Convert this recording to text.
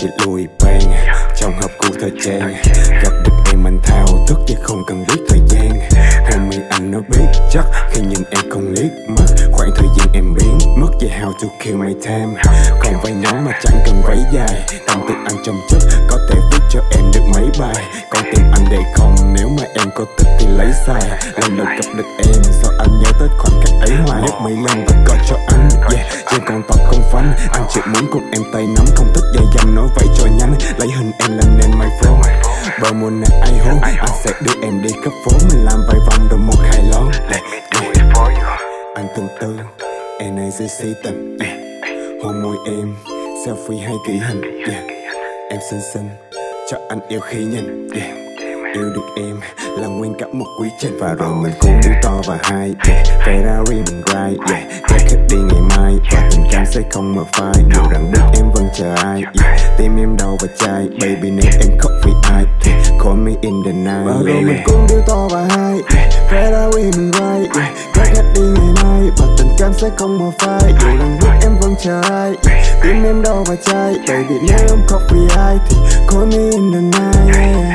sẽ lùi bang trong hộp của thời trang. Gặp được em anh thao thức chứ không cần biết thời gian. Homie anh nó biết chắc khi nhìn em không liếc mắt. Khoảng thời gian em biến mất về how to kill my time. Còn vai ngắn mà chẳng cần váy dài. Tâm tư anh trong chất có thể viết cho em được mấy bài. Còn tìm anh để không nếu mà em có thích thì lấy xài. Lần đầu gặp được em sao anh nhớ tới khoảnh khắc ấy hoài. Nhắc mấy lần và gọi cho anh trên con tóc không phanh. Anh chỉ muốn cùng em tay nắm không thích dây dăm nói vậy cho nhanh. Lấy hình em làm nên my phone. Bờ mùa này ai hôn anh sẽ đưa em đi khắp phố. Mình làm vài vòng rồi một hai lon. Anh từng tư NACC tình hôn môi em selfie hay kỹ hình em xinh xinh cho anh yêu khi nhìn yêu được em là nguyên cả một quy trình. Và rồi mình cũng đi to và hai Ferrari mình ride take khách đi ngày mai. Và tình cảm sẽ không mở phai dù rằng biết em vẫn chờ ai tim em đau và chai baby nếu em khóc vì ai thì call me in the night. Và rồi mình cũng đi to và hai Ferrari mình ride take khách đi ngày mai. Và tình cảm sẽ không mở phai dù rằng biết em vẫn chờ ai tim em đau và chai baby nếu em khóc vì ai thì call me in the night.